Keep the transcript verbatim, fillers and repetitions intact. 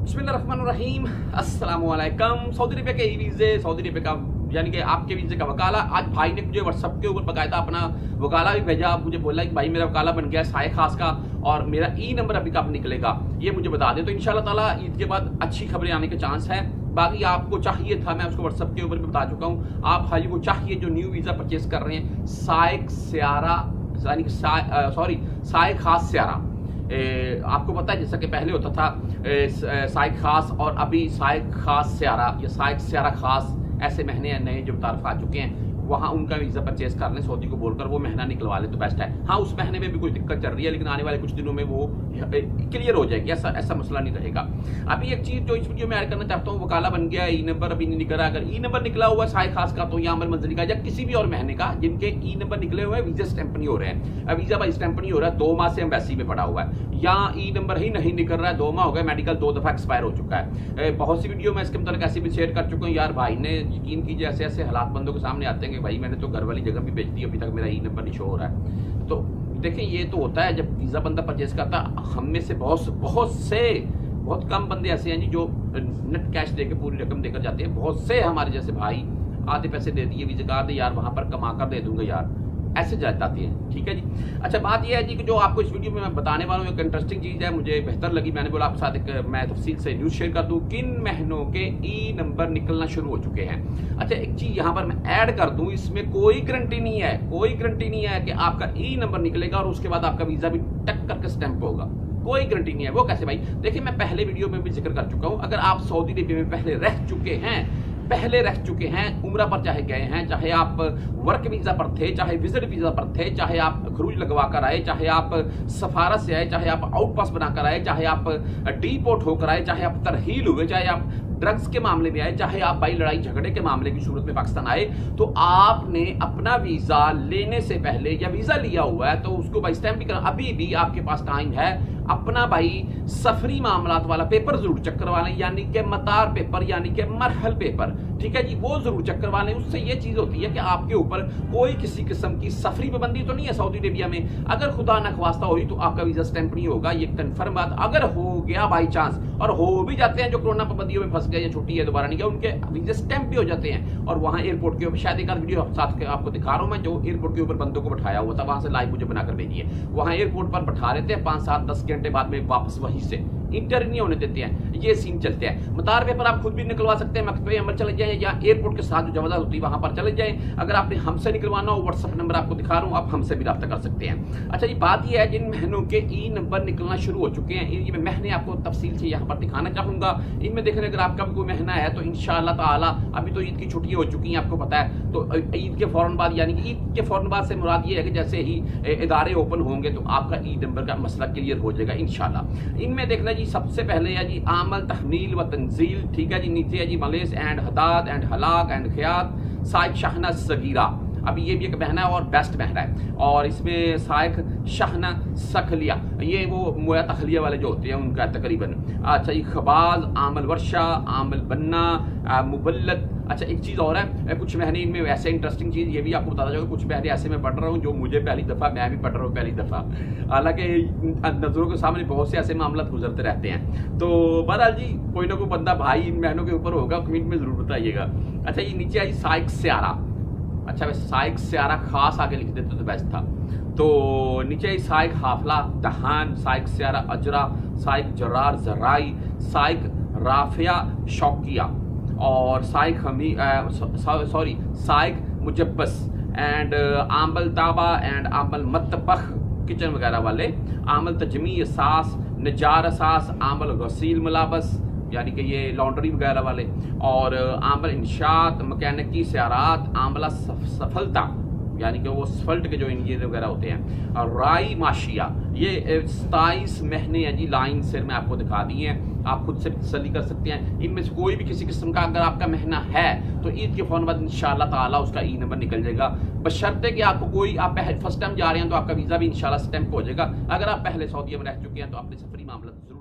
बिस्मिल्लाहिर्रहमानिर्रहीम, अस्सलाम वालेकुम। सऊदी अरबिया के ई वीज़े, सऊदी अरबिया का यानी कि आपके वीज़े का वकाला। आज भाई ने मुझे व्हाट्सएप के ऊपर बकायदा अपना वकाला भी भेजा। मुझे बोला कि भाई मेरा वकाला बन गया साय खास का और मेरा ई नंबर अभी कब निकलेगा ये मुझे बता दें। तो इंशाल्लाह ताला ईद के बाद अच्छी खबरें आने के चांस है। बाकी आपको चाहिए था, मैं उसको व्हाट्सएप के ऊपर भी बता चुका हूँ। आप भाई को चाहिए जो न्यू वीज़ा परचेज कर रहे हैं, साइक स्यारा यानी कि सॉरी साय खास स्यारा। ए, आपको पता है जैसा कि पहले होता था साइक खास और अभी साइक खास स्यारा या साइक स्यारा खास, ऐसे महीने नए जो तारफ आ चुके हैं। वहाँ उनका वीज़ा परचेज कर लें सऊदी को बोलकर, वो महीना निकलवा ले तो बेस्ट है। हाँ, उस महीने में भी कोई दिक्कत चल रही है, लेकिन आने वाले कुछ दिनों में वो क्लियर हो जाएगी, ऐसा ऐसा मसला नहीं रहेगा। अभी एक चीज़ जो इस वीडियो में ऐड करना चाहता हूँ, वकाला बन गया, ई नंबर अभी नहीं निकल रहा। अगर ई नंबर निकला हुआ साय खास का तो या अमल मंजरी का या किसी भी और महीने का जिनके ई नंबर निकले हुए हैं, वीज़ा स्टैंप नहीं हो रहे हैं, वीज़ा बाई स्टैंप नहीं हो रहा है, दो माह से एम्बेसी में पड़ा हुआ है, या ई नंबर ही नहीं निकल रहा है, दो माह हो गए, मेडिकल दो दफ़ा एक्सपायर हो चुका है। बहुत सी वीडियो मैं इसके मतलब ऐसे भी शेयर कर चुका हूँ। यार भाई ने यकीन कीजिए, ऐसे ऐसे हालात बंदों के सामने आते हैं कि भाई मैंने तो घर वाली जगह भी बेच दी, अभी तक मेरा ई नंबर नहीं शो हो रहा है। तो देखें, ये तो होता है जब वीज़ा बंदा परचेज करता है। हम में से बहुत बहुत से बहुत कम बंदे ऐसे हैं जी जो नेट कैश देके पूरी रकम देकर जाते हैं। बहुत से हमारे जैसे भाई आधे पैसे दे दिए, वीज़ा कार्ड यार वहाँ पर कमा कर दे दूंगा यार, ऐसे जाते हैं। ठीक है जी। अच्छा, बात यह है जी कि जो आपको इस वीडियो में मैं बताने वाला हूँ एक इंटरेस्टिंग चीज़ है, मुझे बेहतर लगी, मैंने बोला आपके साथ एक मैं तफसील से न्यूज़ शेयर कर दूँ। किन महीनों के ई नंबर निकलना शुरू हो चुके हैं। अच्छा, एक चीज़ यहाँ पर मैं ऐड कर दूँ, इसमें कोई गारंटी नहीं है, कोई गारंटी नहीं है कि आपका ई नंबर निकलेगा और उसके बाद आपका वीज़ा भी टक करके स्टैंप होगा, कोई गारंटी नहीं है। वो कैसे भाई? देखिए, मैं पहले वीडियो में भी जिक्र कर चुका हूँ, अगर आप सऊदी अरबिया में पहले रह चुके हैं पहले रह चुके हैं उम्रा पर चाहे गए हैं, चाहे आप वर्क वीज़ा पर थे, चाहे विजिट वीज़ा पर थे, चाहे आप खरूज लगवा कर आए, चाहे आप सफारत से आए, चाहे आप आउट पास बनाकर आए, चाहे आप डीपोर्ट होकर आए, चाहे आप तरहील हुए, चाहे आप ड्रग्स के मामले में आए, चाहे आप भाई लड़ाई झगड़े के मामले की सूरत में पाकिस्तान आए, तो आपने अपना वीज़ा लेने से पहले या वीज़ा लिया हुआ है तो उसको भाई स्टैंप भी करना, अभी भी आपके पास टाइम है अपना भाई सफरी मामलात वाला पेपर जरूर चेक करवा लें, यानी कि मतार पेपर यानी कि मरहल पेपर। ठीक है जी, वो जरूर चेक करवा लें। उससे ये चीज होती है कि आपके ऊपर कोई किसी किस्म की सफरी पाबंदी तो नहीं है सऊदी अरबिया में। अगर खुदा न ख्वास्ता हुई तो आपका वीजा स्टैंप नहीं होगा, ये कन्फर्म बात। अगर हो गया बाई चांस, और हो भी जाते हैं जो कोरोना पाबंदियों में फंस गए या छुट्टी है दोबारा नहीं गया, उनके वीजा स्टैंप भी हो जाते हैं। और वहाँ एयरपोर्ट के ऊपर शायद एक वीडियो साथ आपको दिखा रहा हूँ मैं, जो एयरपोर्ट के ऊपर बंदों को बैठाया हुआ था, वहां से लाइव मुझे बनाकर भेजिए। वहाँ एयरपोर्ट पर बैठा लेते हैं, पांच सात दस घंटे बाद में वापस वहीं से इंटर नहीं होने देते हैं। ये सीन चलते हैं। मतार पेपर आप खुद भी निकलवा सकते हैं, मकतबे अमल चले जाएं या एयरपोर्ट के साथ जो जवाज़ होती है वहां पर चले जाएं। अगर आपने हमसे निकलवाना हो, व्हाट्सएप नंबर आपको दिखा रहा हूं, आप हमसे भी रब्ता कर सकते हैं। अच्छा, ये बात ये है जिन महीनों के ई नंबर निकलना शुरू हो चुके हैं, ये मैं महीने आपको तफसील से यहाँ पर दिखाना चाहूंगा। इनमें देखने अगर आपका भी कोई महीना है तो इंशाअल्लाह ताला, अभी तो ईद की छुट्टी हो चुकी है आपको पता है, तो ईद के फौरन बाद यानी कि ईद के फौरन बाद से मुराद ये है कि जैसे ही इदारे ओपन होंगे तो आपका ई नंबर का मसला क्लियर हो जाएगा इंशाअल्लाह। इनमें देखना जी, सबसे पहले है जी आमल तहमील व तंजील। ठीक है जी। नीचे है जी मलेस एंड हदाद एंड हलाक एंड खयात, साइक शाहना सगीरा, अभी ये भी एक महीना है और बेस्ट महीना है। और इसमें साइक शाहना सखलिया, ये वो मोया तखलिया वाले जो होते हैं उनका तकरीबन। अच्छा, ये खबाज, आमल वर्षा, आमल बन्ना, मुबल्लत। अच्छा, एक चीज़ और है, कुछ महीने इनमें वैसे इंटरेस्टिंग चीज़ ये भी आपको बताता जाऊँगा, कुछ महीने ऐसे मैं पढ़ रहा हूँ जो मुझे पहली दफ़ा, मैं भी पढ़ रहा हूँ पहली दफ़ा, हालांकि नज़रों के सामने बहुत से ऐसे मामला गुजरते रहते हैं। तो बहरहाल जी, कोई ना कोई बंदा भाई इन महीनों के ऊपर होगा, कमेंट में ज़रूर बताइएगा। अच्छा, ये नीचे आई साइक स्यारा। अच्छा, वैसे साइक स्यारा खास आगे लिख देते तो बेस्ट था। तो नीचे आई साइक हाफला दहान, साइक स्यारा अजरा, साइक जरार जराई, साइक राफिया शौकिया, और साइक हमी सॉरी साइक मुजब्बस एंड आमल ताबा एंड आमल मतबख किचन वगैरह वाले, आमल तजमी सास, नजार सास, आमल गसील मलाबस यानी कि ये लॉन्ड्री वगैरह वाले, और आमल इंशात मकैनिकी स्यारात, आमला सफलता यानी कि वो सफल्ट के जो इंजीनियर वगैरह होते हैं, और राई माशिया, ये सताईस महीने हैं जी लाइन से मैं आपको दिखा दी हैं, आप खुद से तसल्ली कर सकते हैं। इनमें से कोई भी किसी किस्म का अगर आपका महीना है तो ईद के फौरन बाद इंशाअल्लाह ताला उसका ई नंबर निकल जाएगा, बशर्ते कि आपको कोई, आप फर्स्ट टाइम जा रहे हैं तो आपका वीज़ा भी इंशाअल्लाह स्टैंप हो जाएगा। अगर आप पहले सऊदी में रह चुके हैं तो अपने सफरी मामला